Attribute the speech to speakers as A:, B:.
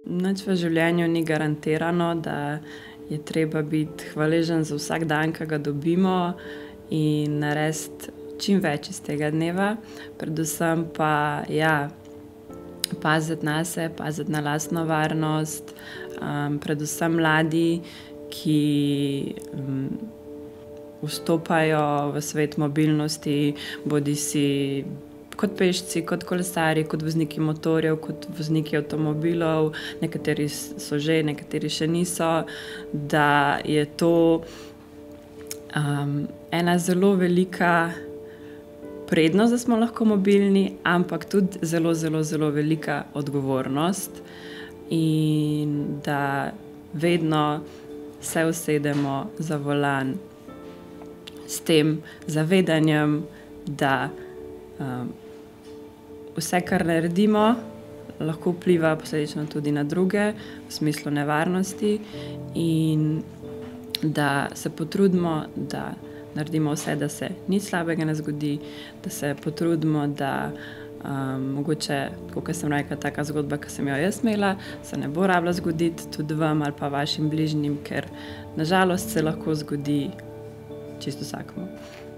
A: Nič v življenju ni garantirano, da je treba biti hvaležen za vsak dan, ki ga dobimo, in narediti čim več iz tega dneva. Predvsem pa, ja, paziti nase, paziti na lastno varnost, predvsem mladi, ki vstopajo v svet mobilnosti, bodisi kot pešci, kot kolesarji, kot vozniki motorjev, kot vozniki avtomobilov, nekateri so že, nekateri še niso, da je to ena zelo velika prednost, da smo lahko mobilni, ampak tudi zelo, zelo, zelo velika odgovornost in da vedno se usedemo za volan s tem zavedanjem, da vse, kar naredimo, lahko vpliva posledično tudi na druge v smislu nevarnosti in da se potrudimo, da naredimo vse, da se nič slabega ne zgodi, da se potrudimo, da mogoče, tako kot sem rekla, taka zgodba, ki sem jo jaz imela, se ne bo rabila zgoditi tudi vam ali pa vašim bližnjim, ker na žalost se lahko zgodi čisto vsakemu.